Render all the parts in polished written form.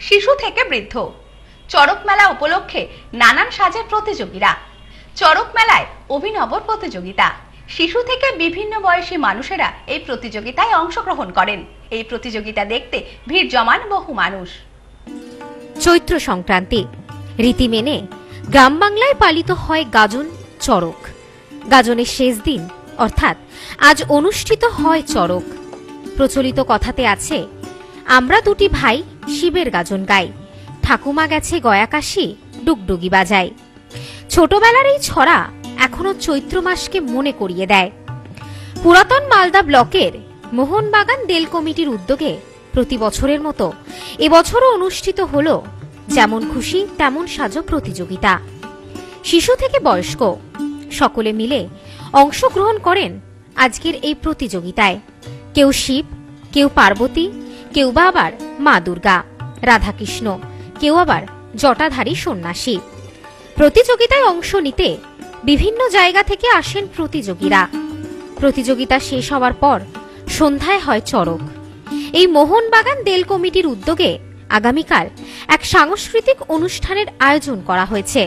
শিশু থেকে বৃদ্ধ। চড়ক মেলা উপলক্ষে নানান সাজের প্রতিযোগীরা। চড়ক মেলায় অভিনব প্রতিযোগিতা। শিশু থেকে বিভিন্ন বয়সী মানুষেরা এই প্রতিযোগিতায় অংশগ্রহণ করেন। এই প্রতিযোগিতা দেখতে ভিড় জমান বহু মানুষ। চৈত্র সংক্রান্তি রীতি মেনে গ্রাম বাংলায় পালিত হয় গাজন চড়ক। গাজনের শেষ দিন অর্থাৎ আজ অনুষ্ঠিত হয় চড়ক। প্রচলিত কথাতে আছে, আমরা দুটি ভাই শিবের গাজন গাই, ঠাকুমা গেছে গয়াকাশি ডুগডুগি বাজায়। ছোটবেলার এই ছড়া এখনো চৈত্র মাসকে মনে করিয়ে দেয়। পুরাতন মালদা ব্লকের মোহনবাগান দেল কমিটির উদ্যোগে প্রতি বছরের মতো এবছরও অনুষ্ঠিত হল যেমন খুশি তেমন সাজো প্রতিযোগিতা। শিশু থেকে বয়স্ক সকলে মিলে অংশগ্রহণ করেন আজকের এই প্রতিযোগিতায়। কেউ শিব, কেউ পার্বতী, কেউ বা আবার মা দুর্গা, রাধাকৃষ্ণ, কেউ আবার জটাধারী সন্ন্যাসী। প্রতিযোগিতায় অংশ নিতে বিভিন্ন জায়গা থেকে আসেন প্রতিযোগীরা। প্রতিযোগিতা শেষ হওয়ার পর সন্ধ্যায় হয় চড়ক। এই মোহনবাগান দেল কমিটির উদ্যোগে আগামীকাল এক সাংস্কৃতিক অনুষ্ঠানের আয়োজন করা হয়েছে।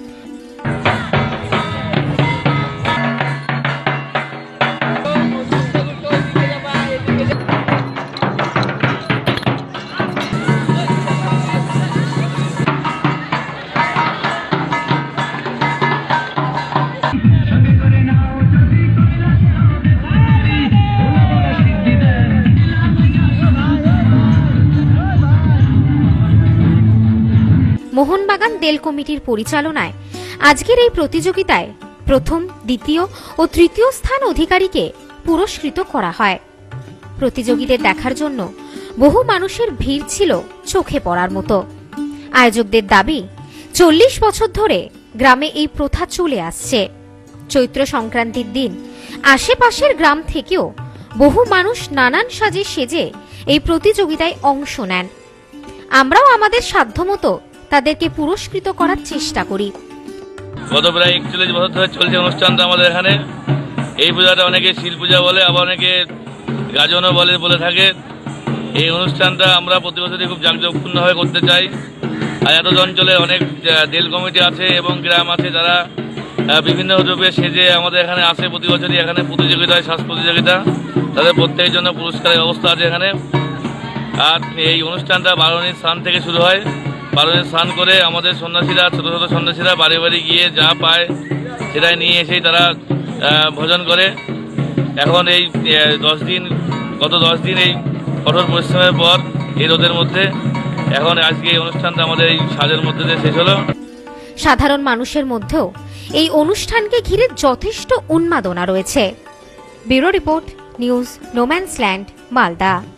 মোহনবাগান দেল কমিটির পরিচালনায় আজকের এই প্রতিযোগিতায় প্রথম, দ্বিতীয় ও তৃতীয় স্থান অধিকারীকে পুরস্কৃত করা হয়। প্রতিযোগীদের দেখার জন্য বহু মানুষের ভিড় ছিল চোখে পড়ার মতো। আয়োজকদের দাবি, 40 বছর ধরে গ্রামে এই প্রথা চলে আসছে। চৈত্র সংক্রান্তির দিন আশেপাশের গ্রাম থেকেও বহু মানুষ নানান সাজে সেজে এই প্রতিযোগিতায় অংশ নেন। আমরাও আমাদের সাধ্যমতো তাদেরকে পুরস্কৃত করার চেষ্টা করি। গত প্রায় 41 বছর ধরে চলছে অনুষ্ঠানটা আমাদের এখানে। এই পূজাটা অনেকে শিল পূজা বলে, আবার অনেকে গাজনও বলে থাকে। এই অনুষ্ঠানটা আমরা প্রতি বছরই খুব জাঁকজমকপূর্ণভাবে করতে চাই। আর এত অঞ্চলে অনেক দেল কমিটি আছে এবং গ্রাম আছে যারা বিভিন্ন রূপে সেজে আমাদের এখানে আসে। প্রতি বছরই এখানে প্রতিযোগিতা হয়, শ্বাস প্রতিযোগিতা। তাদের প্রত্যেকের জন্য পুরস্কারের ব্যবস্থা আছে এখানে। আর এই অনুষ্ঠানটা 12 স্নান থেকে শুরু হয়। 12 স্নান করে আমাদের সন্ন্যাসীরা, ছোট ছোট সন্ন্যাসীরা বাড়ি বাড়ি গিয়ে যা পায় সেটাই নিয়ে এসেই তারা ভোজন করে। এখন এই 10 দিন, গত 10 দিন এই কঠোর পরিশ্রমের পর এই রোদের মধ্যে এখন আজকে এই অনুষ্ঠানটা আমাদের এই সাজের মধ্যে দিয়ে শেষ হলো। সাধারণ মানুষের মধ্যেও এই অনুষ্ঠানকে ঘিরে যথেষ্ট উন্মাদনা রয়েছে। Bureau report, news no man's land, Malda.